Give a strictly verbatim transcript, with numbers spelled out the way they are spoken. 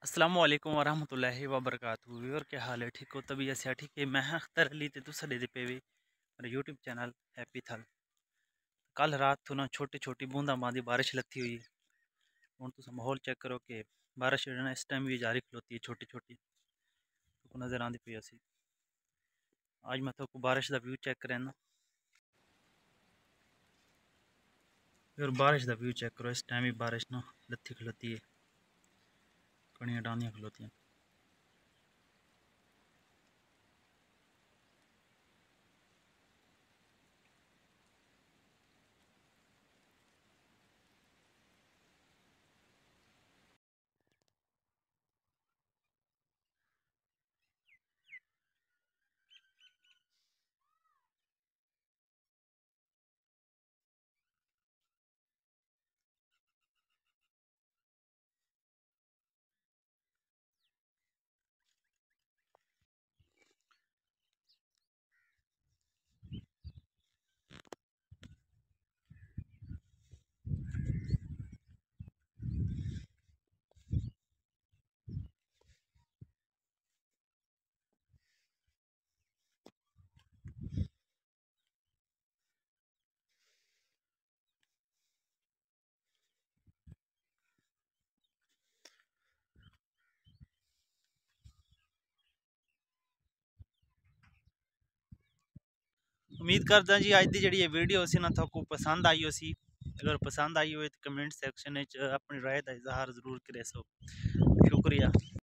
अस्सलामु अलैकुम वरहमतुल्लाहि वबरकातुहू। व्यूअर क्या हाल है? ठीक हो? तबीयत से ठीक है। मैं हाँ अख्तर अली ते तुसा दे पे वे मेरा यूट्यूब चैनल हैप्पी थल। कल रात तो ना छोटी छोटी बूंदा बांदी बारिश लथी हुई। हूँ तुम माहौल चेक करो कि बारिश ना इस टाइम भी जारी खलोती है छोटी छोटी तो नज़र आती पई सी। आज मैं तो बारिश का व्यू चेक करना। फिर बारिश का व्यू चेक करो। इस टाइम भी बारिश ना लथी खलोती है, कड़ियाँ डांदियाँ खलोती हैं। उम्मीद करदा जी अज की जी वीडियो सी ना थोको पसंद आई हो सी। अगर पसंद आई हो तो कमेंट सैक्शन में अपनी राय का इजहार जरूर करे सो। शुक्रिया।